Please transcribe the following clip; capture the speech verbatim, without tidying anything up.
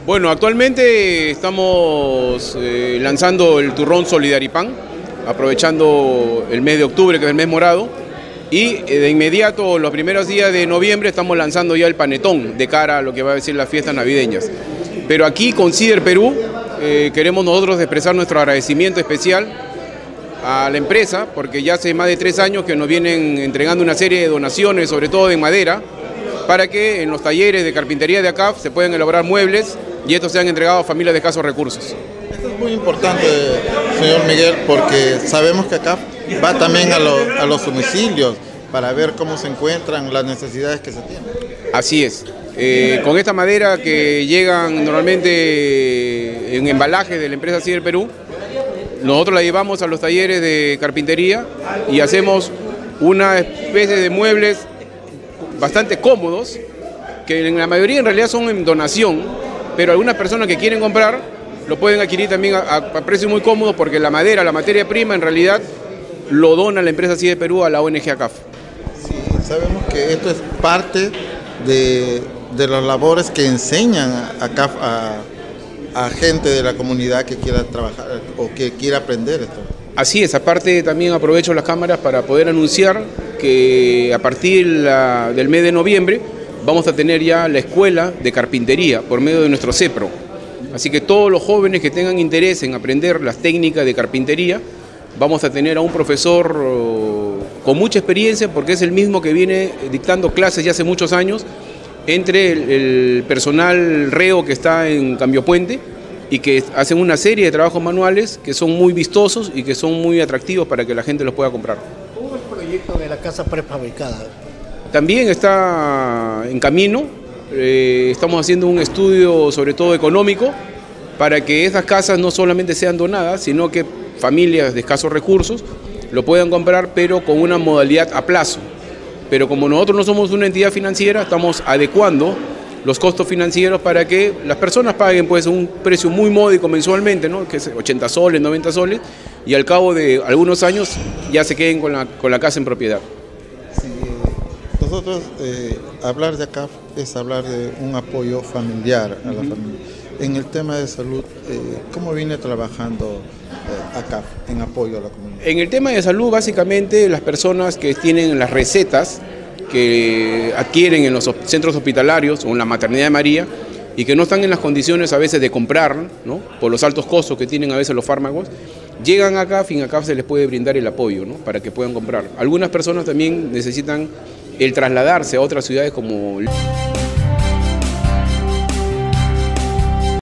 Bueno, actualmente estamos eh, lanzando el turrón Solidaripán, aprovechando el mes de octubre, que es el mes morado, y eh, de inmediato, los primeros días de noviembre, estamos lanzando ya el panetón de cara a lo que va a ser las fiestas navideñas. Pero aquí con Cider Perú eh, queremos nosotros expresar nuestro agradecimiento especial a la empresa, porque ya hace más de tres años que nos vienen entregando una serie de donaciones, sobre todo de madera, para que en los talleres de carpintería de A C A F se puedan elaborar muebles y estos sean entregados a familias de escasos recursos. Esto es muy importante, señor Miguel, porque sabemos que A C A F va también a, lo, a los domicilios para ver cómo se encuentran las necesidades que se tienen. Así es. Eh, con esta madera que llegan normalmente en embalaje de la empresa Cider Perú, nosotros la llevamos a los talleres de carpintería y hacemos una especie de muebles bastante cómodos, que en la mayoría en realidad son en donación, pero algunas personas que quieren comprar lo pueden adquirir también a, a precios muy cómodos, porque la madera, la materia prima, en realidad lo dona la empresa Cider Perú a la O N G A C A F. Sí, sabemos que esto es parte de, de las labores que enseñan a, C A F a, a gente de la comunidad que quiera trabajar o que quiera aprender esto. Así es, aparte también aprovecho las cámaras para poder anunciar que a partir la, del mes de noviembre vamos a tener ya la escuela de carpintería por medio de nuestro CEPRO. Así que todos los jóvenes que tengan interés en aprender las técnicas de carpintería, vamos a tener a un profesor uh, con mucha experiencia, porque es el mismo que viene dictando clases ya hace muchos años entre el, el personal reo que está en Cambio Puente, y que hacen una serie de trabajos manuales que son muy vistosos y que son muy atractivos para que la gente los pueda comprar. ¿Cómo es el proyecto de la casa prefabricada? También está en camino, eh, estamos haciendo un estudio sobre todo económico para que esas casas no solamente sean donadas, sino que familias de escasos recursos lo puedan comprar, pero con una modalidad a plazo. Pero como nosotros no somos una entidad financiera, estamos adecuando los costos financieros para que las personas paguen pues un precio muy módico mensualmente, ¿no? Que es ochenta soles, noventa soles, y al cabo de algunos años ya se queden con la, con la casa en propiedad. Sí, nosotros, eh, hablar de A C A F es hablar de un apoyo familiar a la uh-huh. familia. En el tema de salud, eh, ¿cómo viene trabajando eh, A C A F en apoyo a la comunidad? En el tema de salud, básicamente las personas que tienen las recetas que adquieren en los centros hospitalarios o en la Maternidad de María y que no están en las condiciones a veces de comprar, ¿no? Por los altos costos que tienen a veces los fármacos, llegan acá, A C A F y en A C A F se les puede brindar el apoyo, ¿no? Para que puedan comprar. Algunas personas también necesitan el trasladarse a otras ciudades como